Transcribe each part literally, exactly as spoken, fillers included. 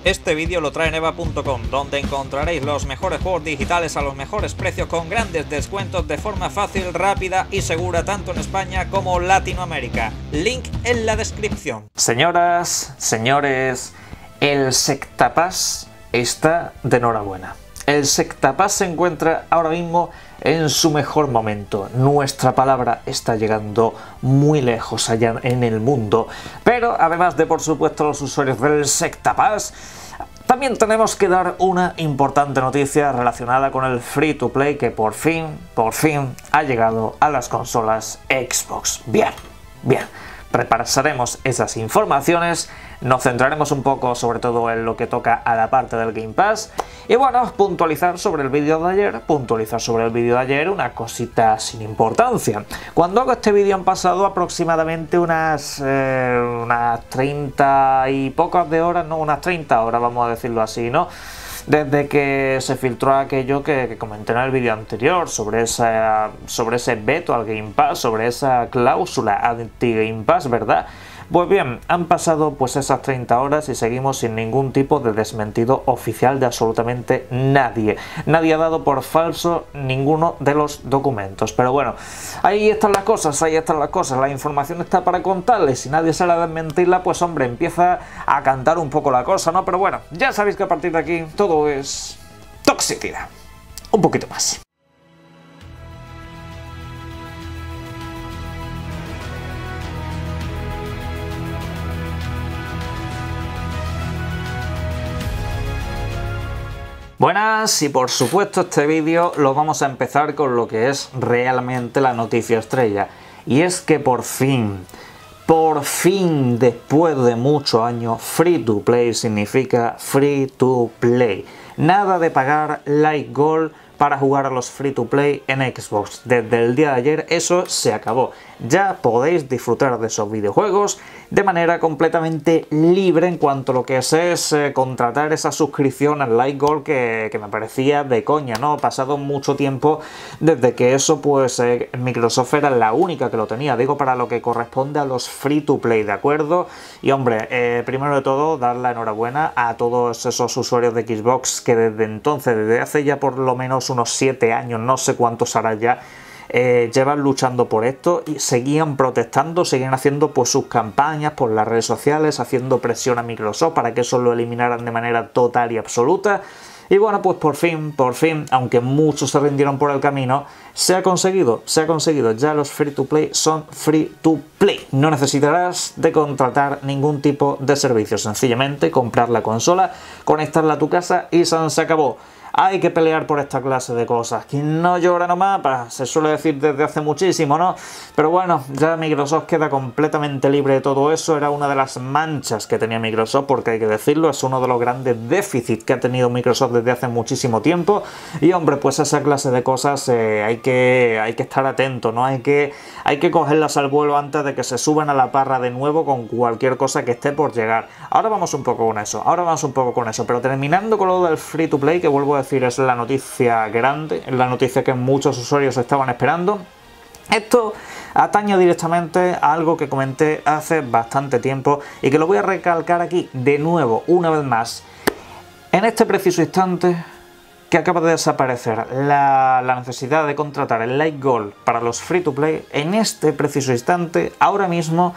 Este vídeo lo trae Neva punto com, donde encontraréis los mejores juegos digitales a los mejores precios con grandes descuentos de forma fácil, rápida y segura tanto en España como Latinoamérica. Link en la descripción. Señoras, señores, el Sectapass está de enhorabuena. El Sectapass se encuentra ahora mismo en su mejor momento. Nuestra palabra está llegando muy lejos allá en el mundo. Pero además de, por supuesto, los usuarios del Sectapass, también tenemos que dar una importante noticia relacionada con el Free to Play que por fin, por fin ha llegado a las consolas Xbox. Bien, bien. Repasaremos esas informaciones, nos centraremos un poco sobre todo en lo que toca a la parte del Game Pass y bueno, puntualizar sobre el vídeo de ayer, puntualizar sobre el vídeo de ayer una cosita sin importancia. Cuando hago este vídeo han pasado aproximadamente unas, eh, unas treinta y pocas de horas, no, unas treinta horas vamos a decirlo así, ¿no? Desde que se filtró aquello que, que comenté en el vídeo anterior sobre, esa, sobre ese veto al Game Pass, sobre esa cláusula anti-Game Pass, ¿verdad? Pues bien, han pasado pues esas treinta horas y seguimos sin ningún tipo de desmentido oficial de absolutamente nadie. Nadie ha dado por falso ninguno de los documentos. Pero bueno, ahí están las cosas, ahí están las cosas. La información está para contarles. Si nadie sale a desmentirla, pues hombre, empieza a cantar un poco la cosa, ¿no? Pero bueno, ya sabéis que a partir de aquí todo es toxicidad. Un poquito más. Buenas, y por supuesto este vídeo lo vamos a empezar con lo que es realmente la noticia estrella. Y es que por fin, por fin, después de muchos años, Free to Play significa Free to Play. Nada de pagar Like Gold para jugar a los Free to Play en Xbox. Desde el día de ayer eso se acabó. Ya podéis disfrutar de esos videojuegos de manera completamente libre en cuanto a lo que es, es eh, contratar esa suscripción al Like Gold que, que me parecía de coña, ¿no? Ha pasado mucho tiempo desde que eso, pues eh, Microsoft era la única que lo tenía, digo, para lo que corresponde a los Free to Play, ¿de acuerdo? Y hombre, eh, primero de todo, dar la enhorabuena a todos esos usuarios de Xbox que desde entonces, desde hace ya por lo menos unos siete años, no sé cuántos hará ya, Eh, llevan luchando por esto y seguían protestando, seguían haciendo pues sus campañas por las redes sociales, haciendo presión a Microsoft para que eso lo eliminaran de manera total y absoluta. Y bueno, pues por fin, por fin, aunque muchos se rindieron por el camino, se ha conseguido, se ha conseguido. Ya los Free to Play son Free to Play. No necesitarás de contratar ningún tipo de servicio, sencillamente comprar la consola, conectarla a tu casa y se acabó. Hay que pelear por esta clase de cosas. Quien no llora no mapa, se suele decir desde hace muchísimo, ¿no? Pero bueno, ya Microsoft queda completamente libre de todo eso. Era una de las manchas que tenía Microsoft, porque hay que decirlo, es uno de los grandes déficits que ha tenido Microsoft desde hace muchísimo tiempo. Y hombre, pues esa clase de cosas eh, hay, que, hay que estar atento, ¿no? Hay que, hay que cogerlas al vuelo antes de que se suban a la parra de nuevo con cualquier cosa que esté por llegar. Ahora vamos un poco con eso, ahora vamos un poco con eso. Pero terminando con lo del Free to Play, que vuelvo a decir, es la noticia grande, es la noticia que muchos usuarios estaban esperando. Esto atañe directamente a algo que comenté hace bastante tiempo y que lo voy a recalcar aquí de nuevo, una vez más. En este preciso instante que acaba de desaparecer la, la necesidad de contratar el Like Gold para los Free to Play, en este preciso instante, ahora mismo,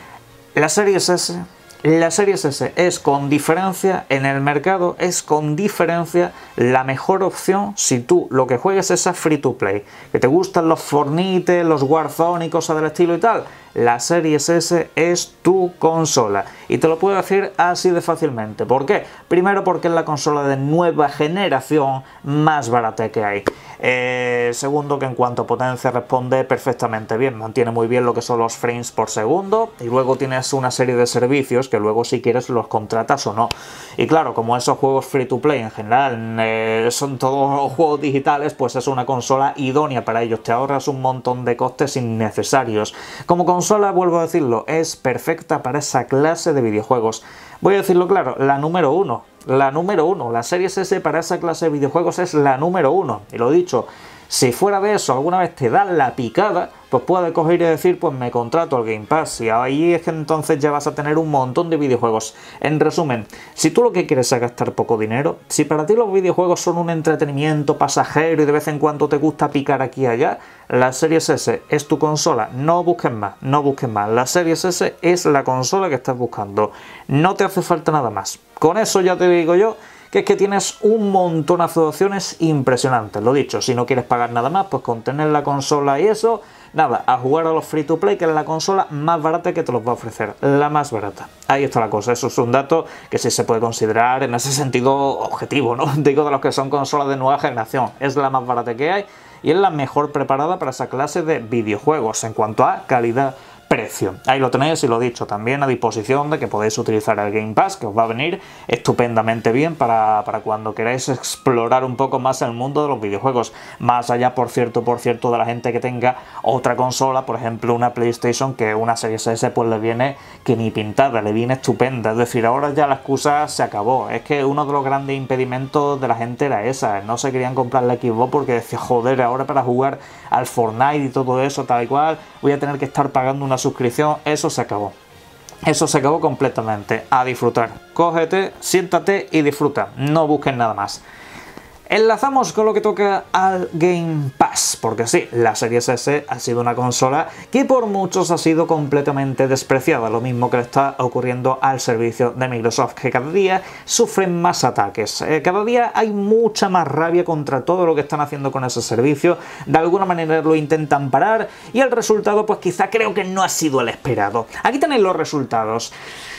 la Series S La Series S es con diferencia, en el mercado, es con diferencia la mejor opción si tú lo que juegues es a Free to Play. Que te gustan los Fortnite, los Warzone y cosas del estilo y tal, la Series S es tu consola. Y te lo puedo decir así de fácilmente. ¿Por qué? Primero porque es la consola de nueva generación más barata que hay. Eh, segundo, que en cuanto a potencia responde perfectamente bien, mantiene muy bien lo que son los frames por segundo y luego tienes una serie de servicios que luego si quieres los contratas o no. Y claro, como esos juegos free to play en general eh, son todos juegos digitales, pues es una consola idónea para ellos, te ahorras un montón de costes innecesarios. Como consola, vuelvo a decirlo, es perfecta para esa clase de videojuegos. Voy a decirlo claro, la número uno. La número uno, la Series S para esa clase de videojuegos es la número uno. Y lo dicho, Si fuera de eso alguna vez te da la picada, pues puedes coger y decir, pues me contrato al Game Pass, y ahí es que entonces ya vas a tener un montón de videojuegos. En resumen, si tú lo que quieres es gastar poco dinero, si para ti los videojuegos son un entretenimiento pasajero y de vez en cuando te gusta picar aquí y allá, la Series S es tu consola. No busques más, no busques más. La Series S es la consola que estás buscando. No te hace falta nada más. Con eso ya te digo yo que es que tienes un montonazo de opciones impresionantes. Lo dicho, si no quieres pagar nada más, pues con tener la consola y eso, nada, a jugar a los free to play, que es la consola más barata que te los va a ofrecer, la más barata. Ahí está la cosa. Eso es un dato que sí se puede considerar en ese sentido objetivo, ¿no? Digo, de los que son consolas de nueva generación, es la más barata que hay y es la mejor preparada para esa clase de videojuegos en cuanto a calidad precio. Ahí lo tenéis, y lo dicho, también a disposición de que podéis utilizar el Game Pass, que os va a venir estupendamente bien para, para cuando queráis explorar un poco más el mundo de los videojuegos. Más allá, por cierto, por cierto, de la gente que tenga otra consola, por ejemplo una PlayStation, que una Series S pues le viene que ni pintada, le viene estupenda. Es decir, ahora ya la excusa se acabó. Es que uno de los grandes impedimentos de la gente era esa, no se querían comprar la Xbox porque decía, joder, ahora para jugar al Fortnite y todo eso, tal y cual, voy a tener que estar pagando una suscripción. Eso se acabó. Eso se acabó completamente. A disfrutar. Cógete, siéntate y disfruta. No busques nada más. Enlazamos con lo que toca al Game Pass, porque sí, la Series S ha sido una consola que por muchos ha sido completamente despreciada, lo mismo que le está ocurriendo al servicio de Microsoft, que cada día sufren más ataques, eh, cada día hay mucha más rabia contra todo lo que están haciendo con ese servicio, de alguna manera lo intentan parar y el resultado pues quizá creo que no ha sido el esperado. Aquí tenéis los resultados.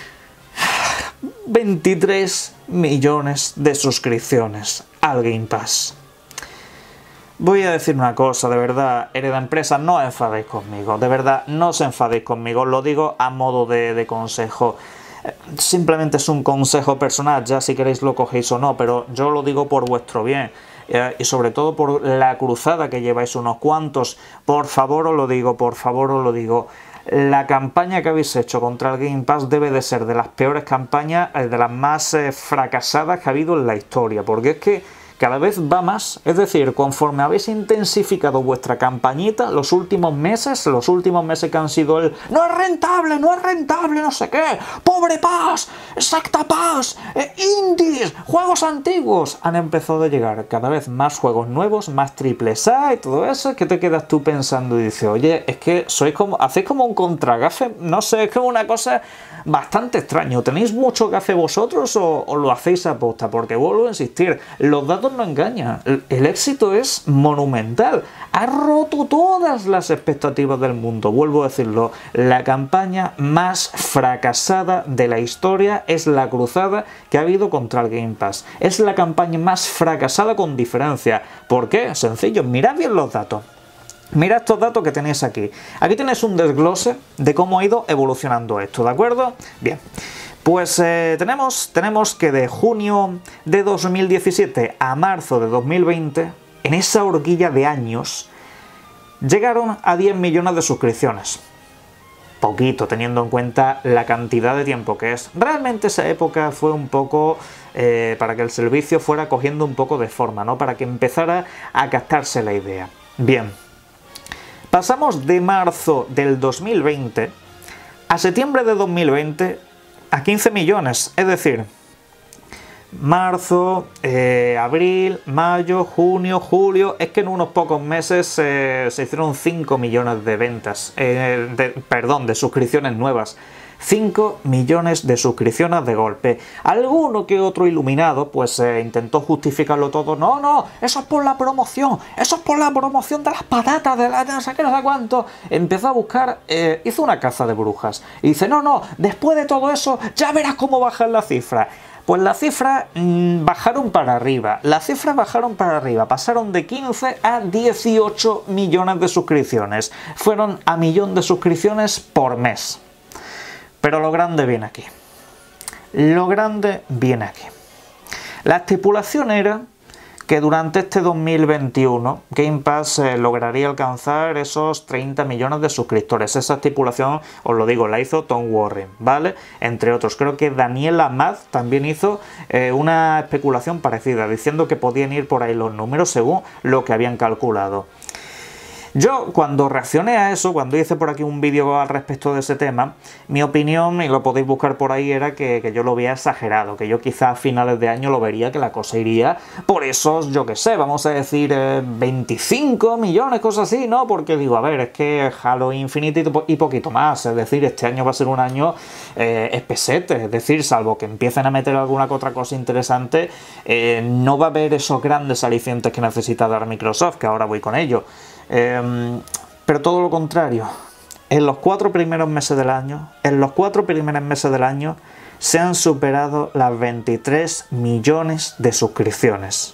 veintitrés millones de suscripciones al Game Pass. Voy a decir una cosa, de verdad, Hereda Empresa, no os enfadéis conmigo, de verdad, no os enfadéis conmigo, lo digo a modo de, de consejo. Simplemente es un consejo personal, ya si queréis lo cogéis o no, pero yo lo digo por vuestro bien. Eh, y sobre todo por la cruzada que lleváis unos cuantos. Por favor os lo digo, por favor os lo digo. La campaña que habéis hecho contra el Game Pass debe de ser de las peores campañas, de las más eh, fracasadas que ha habido en la historia, porque es que cada vez va más. Es decir, conforme habéis intensificado vuestra campañita los últimos meses, los últimos meses que han sido el no es rentable, no es rentable, no sé qué, pobre Pass, exacta Pass, eh, indies, juegos antiguos, han empezado a llegar cada vez más juegos nuevos, más triples A y todo eso, que te quedas tú pensando y dices, oye, es que sois como, hacéis como un contragafe, no sé, es como una cosa bastante extraña. ¿Tenéis mucho gafe vosotros o, o lo hacéis a posta? Porque vuelvo a insistir, los datos no engañan, el, el éxito es monumental, ha roto todas las expectativas del mundo. Vuelvo a decirlo, la campaña más fracasada de la historia es la cruzada que ha habido contra el Game Pass. Es la campaña más fracasada con diferencia. ¿Por qué? Sencillo, mirad bien los datos. Mirad estos datos que tenéis aquí. Aquí tenéis un desglose de cómo ha ido evolucionando esto, ¿de acuerdo? Bien. Pues eh, tenemos, tenemos que de junio de dos mil diecisiete a marzo de dos mil veinte, en esa horquilla de años, llegaron a diez millones de suscripciones. Poquito, teniendo en cuenta la cantidad de tiempo que es. Realmente esa época fue un poco eh, para que el servicio fuera cogiendo un poco de forma, ¿no? Para que empezara a captarse la idea. Bien. Pasamos de marzo del dos mil veinte a septiembre de dos mil veinte a quince millones, es decir, marzo, eh, abril, mayo, junio, julio, es que en unos pocos meses eh, se hicieron cinco millones de ventas, eh, de, perdón, de suscripciones nuevas. cinco millones de suscripciones de golpe. Alguno que otro iluminado pues eh, intentó justificarlo todo. No, no, eso es por la promoción, eso es por la promoción de las patatas, de la no sé qué, no sé cuánto. Empezó a buscar, eh, hizo una caza de brujas. Y dice, no, no, después de todo eso ya verás cómo bajan las cifras. Pues las cifras mmm, bajaron para arriba, las cifras bajaron para arriba, pasaron de quince a dieciocho millones de suscripciones. Fueron a millón de suscripciones por mes. Pero lo grande viene aquí. Lo grande viene aquí. La estipulación era que durante este dos mil veintiuno Game Pass eh, lograría alcanzar esos treinta millones de suscriptores. Esa estipulación, os lo digo, la hizo Tom Warren, ¿vale? Entre otros, creo que Daniel Amat también hizo eh, una especulación parecida, diciendo que podían ir por ahí los números según lo que habían calculado. Yo, cuando reaccioné a eso, cuando hice por aquí un vídeo al respecto de ese tema, mi opinión, y lo podéis buscar por ahí, era que, que yo lo veía exagerado, que yo quizás a finales de año lo vería que la cosa iría por esos, yo qué sé, vamos a decir eh, veinticinco millones, cosas así, ¿no? Porque digo, a ver, es que Halo Infinite y poquito más, es decir, este año va a ser un año eh, espesete, es decir, salvo que empiecen a meter alguna otra cosa interesante, eh, no va a haber esos grandes alicientes que necesita dar Microsoft, que ahora voy con ello. Eh, pero todo lo contrario, en los cuatro primeros meses del año, en los cuatro primeros meses del año se han superado las veintitrés millones de suscripciones,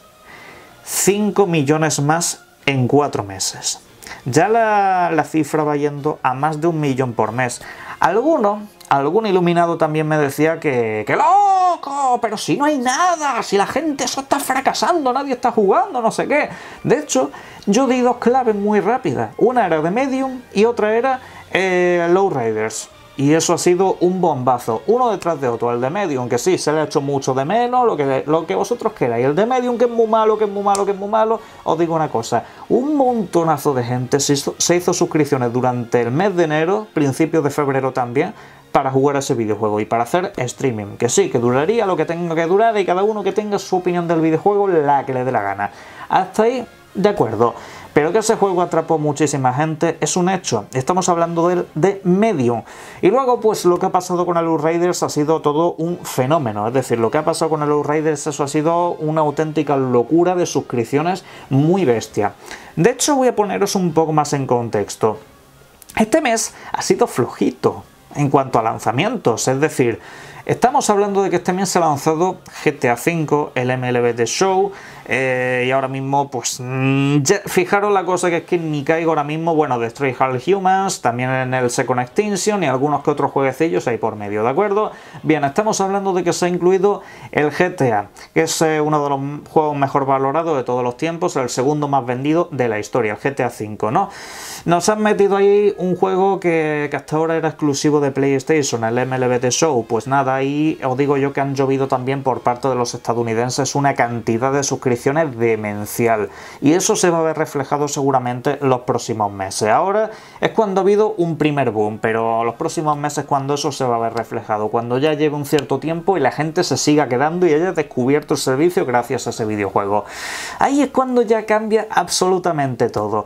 cinco millones más en cuatro meses. Ya la, la cifra va yendo a más de un millón por mes. Alguno, algún iluminado también me decía que, que loco, pero si no hay nada, si la gente eso está fracasando, nadie está jugando, no sé qué. De hecho, yo di dos claves muy rápidas. Una era de Medium y otra era eh, Lowriders. Y eso ha sido un bombazo, uno detrás de otro. El de Medium, que sí, se le ha hecho mucho de menos, lo que, lo que vosotros queráis. El de Medium, que es muy malo, que es muy malo, que es muy malo. Os digo una cosa, un montonazo de gente se hizo, se hizo suscripciones durante el mes de enero, principios de febrero también, para jugar a ese videojuego y para hacer streaming. Que sí, que duraría lo que tenga que durar y cada uno que tenga su opinión del videojuego, la que le dé la gana. Hasta ahí, de acuerdo. Pero que ese juego atrapó muchísima gente es un hecho. Estamos hablando de, de Medium. Y luego, pues lo que ha pasado con el Outriders ha sido todo un fenómeno. Es decir, lo que ha pasado con el Outriders, eso ha sido una auténtica locura de suscripciones muy bestia. De hecho, voy a poneros un poco más en contexto. Este mes ha sido flojito en cuanto a lanzamientos. Es decir, estamos hablando de que este mes se ha lanzado G T A cinco, el M L B The Show, eh, y ahora mismo, pues, mmm, ya, fijaros la cosa que es que ni caigo ahora mismo, bueno, Destroy All Humans, también en el Second Extinction y algunos que otros jueguecillos ahí por medio, ¿de acuerdo? Bien, estamos hablando de que se ha incluido el G T A, que es eh, uno de los juegos mejor valorados de todos los tiempos, el segundo más vendido de la historia, el G T A cinco, ¿no? Nos han metido ahí un juego que, que hasta ahora era exclusivo de PlayStation, el M L B The Show. Pues nada, ahí os digo yo que han llovido también por parte de los estadounidenses una cantidad de suscripciones demencial. Y eso se va a ver reflejado seguramente en los próximos meses. Ahora es cuando ha habido un primer boom, pero los próximos meses cuando eso se va a ver reflejado, cuando ya lleve un cierto tiempo y la gente se siga quedando y haya descubierto el servicio gracias a ese videojuego. Ahí es cuando ya cambia absolutamente todo.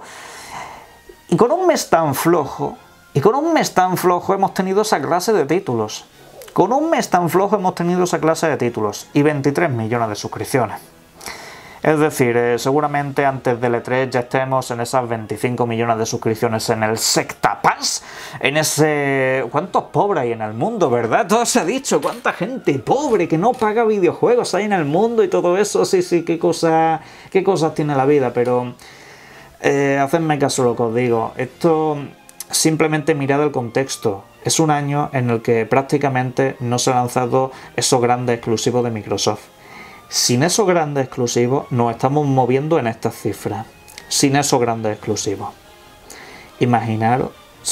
Y con un mes tan flojo, y con un mes tan flojo hemos tenido esa clase de títulos. Con un mes tan flojo hemos tenido esa clase de títulos y veintitrés millones de suscripciones. Es decir, eh, seguramente antes del E tres ya estemos en esas veinticinco millones de suscripciones en el Secta Pass, en ese... ¿Cuántos pobres hay en el mundo, verdad? Todo se ha dicho, ¿cuánta gente pobre que no paga videojuegos hay en el mundo y todo eso? Sí, sí, qué, cosa, qué cosas tiene la vida, pero... Eh, hacedme caso lo que os digo, esto simplemente mirad el contexto. Es un año en el que prácticamente no se han lanzado esos grandes exclusivos de Microsoft. Sin esos grandes exclusivos nos estamos moviendo en estas cifras. Sin esos grandes exclusivos. Imaginaros,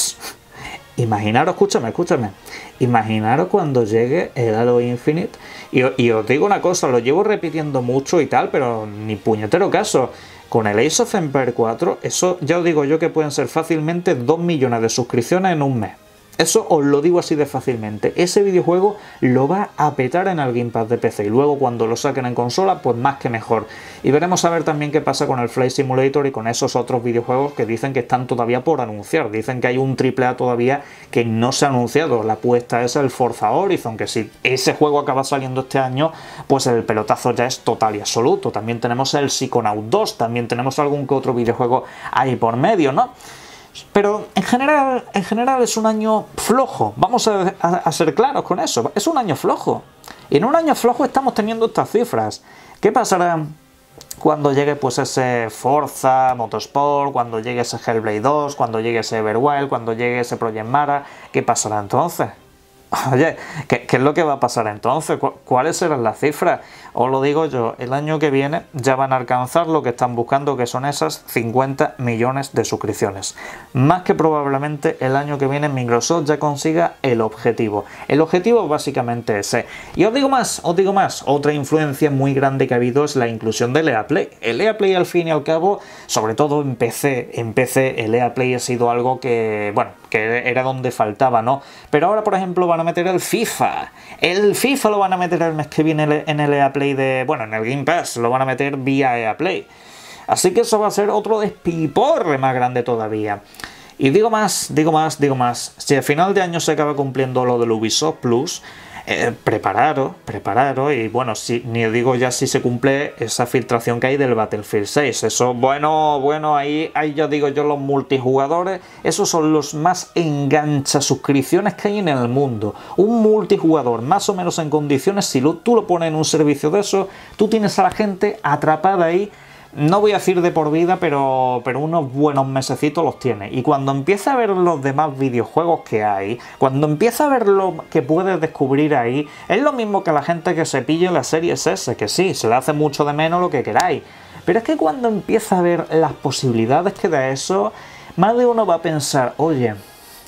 imaginaros, escúchame, escúchame. Imaginaros cuando llegue el Halo Infinite. Y, y os digo una cosa, lo llevo repitiendo mucho y tal, pero ni puñetero caso. Con el Age of Empires cuatro, eso ya os digo yo que pueden ser fácilmente dos millones de suscripciones en un mes. Eso os lo digo así de fácilmente. Ese videojuego lo va a petar en el Game Pass de P C y luego cuando lo saquen en consola, pues más que mejor. Y veremos a ver también qué pasa con el Flight Simulator y con esos otros videojuegos que dicen que están todavía por anunciar. Dicen que hay un triple A todavía que no se ha anunciado. La apuesta es el Forza Horizon, que si ese juego acaba saliendo este año, pues el pelotazo ya es total y absoluto. También tenemos el Psychonaut dos, también tenemos algún que otro videojuego ahí por medio, ¿no? Pero en general, en general es un año flojo, vamos a, a, a ser claros con eso, es un año flojo. Y en un año flojo estamos teniendo estas cifras. ¿Qué pasará cuando llegue pues ese Forza Motorsport, cuando llegue ese Hellblade dos, cuando llegue ese Everwild, cuando llegue ese Project Mara? ¿Qué pasará entonces? Oye, ¿qué, ¿qué es lo que va a pasar entonces? ¿Cu ¿Cuáles serán las cifras? Os lo digo yo, el año que viene ya van a alcanzar lo que están buscando, que son esas cincuenta millones de suscripciones. Más que probablemente el año que viene Microsoft ya consiga el objetivo. El objetivo es básicamente ese. Y os digo más, os digo más, otra influencia muy grande que ha habido es la inclusión del E A Play. El E A Play al fin y al cabo, sobre todo en P C, en P C el E A Play ha sido algo que, bueno, que era donde faltaba, ¿no? Pero ahora, por ejemplo, van a meter el FIFA. El FIFA lo van a meter el mes que viene en el E A Play de... Bueno, en el Game Pass lo van a meter vía E A Play. Así que eso va a ser otro despiporre más grande todavía. Y digo más, digo más, digo más. Si al final de año se acaba cumpliendo lo del Ubisoft Plus, eh, prepararos, prepararos. Y bueno, si, ni digo ya si se cumple esa filtración que hay del Battlefield seis. Eso, bueno, bueno, ahí, ahí ya digo yo los multijugadores. Esos son los más engancha suscripciones que hay en el mundo. Un multijugador más o menos en condiciones, si lo, tú lo pones en un servicio de eso, tú tienes a la gente atrapada ahí. No voy a decir de por vida, pero, pero unos buenos mesecitos los tiene. Y cuando empieza a ver los demás videojuegos que hay, cuando empieza a ver lo que puedes descubrir ahí, es lo mismo que la gente que se pille la Series S, que sí, se le hace mucho de menos lo que queráis. Pero es que cuando empieza a ver las posibilidades que da eso, más de uno va a pensar, oye,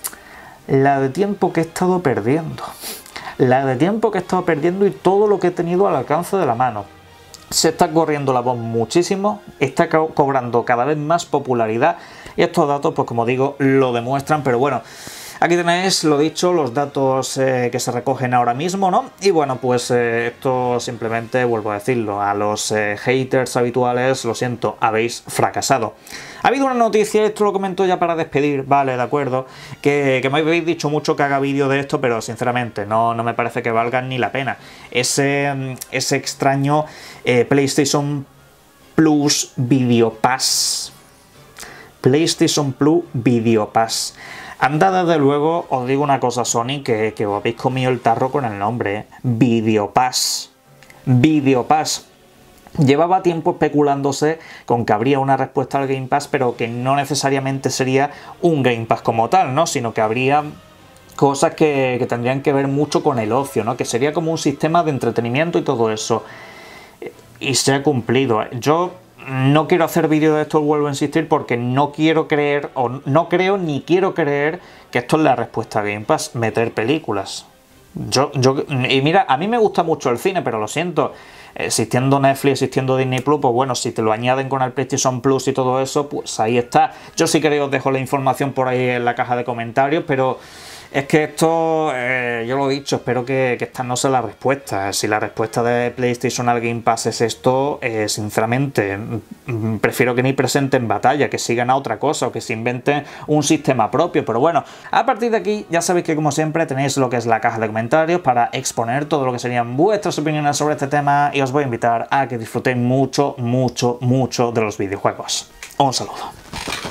la de tiempo que he estado perdiendo. La de tiempo que he estado perdiendo y todo lo que he tenido al alcance de la mano. Se está corriendo la voz muchísimo, está co cobrando cada vez más popularidad y estos datos, pues como digo, lo demuestran, pero bueno, aquí tenéis, lo dicho, los datos eh, que se recogen ahora mismo, ¿no? Y bueno, pues eh, esto simplemente, vuelvo a decirlo, a los eh, haters habituales, lo siento, habéis fracasado. Ha habido una noticia, esto lo comento ya para despedir, vale, de acuerdo, que, que me habéis dicho mucho que haga vídeo de esto, pero sinceramente no, no me parece que valga ni la pena. Ese, ese extraño eh, PlayStation Plus Video Pass. PlayStation Plus Video Pass. Anda, desde luego, os digo una cosa, Sony, que, que os habéis comido el tarro con el nombre, ¿eh? Video Pass. Video Pass. Llevaba tiempo especulándose con que habría una respuesta al Game Pass, pero que no necesariamente sería un Game Pass como tal, ¿no? Sino que habría cosas que, que tendrían que ver mucho con el ocio, ¿no? Que sería como un sistema de entretenimiento y todo eso. Y se ha cumplido. Yo no quiero hacer vídeo de esto, vuelvo a insistir, porque no quiero creer, o no creo ni quiero creer que esto es la respuesta a Game Pass, meter películas. Yo, yo, y mira, a mí me gusta mucho el cine, pero lo siento, existiendo Netflix, existiendo Disney Plus, pues bueno, si te lo añaden con el PlayStation Plus y todo eso, pues ahí está. Yo sí que os dejo la información por ahí en la caja de comentarios, pero es que esto, eh, yo lo he dicho, espero que, que esta no sea la respuesta. Si la respuesta de PlayStation al Game Pass es esto, eh, sinceramente, prefiero que ni presenten batalla, que sigan a otra cosa o que se inventen un sistema propio. Pero bueno, a partir de aquí ya sabéis que como siempre tenéis lo que es la caja de comentarios para exponer todo lo que serían vuestras opiniones sobre este tema y os voy a invitar a que disfrutéis mucho, mucho, mucho de los videojuegos. Un saludo.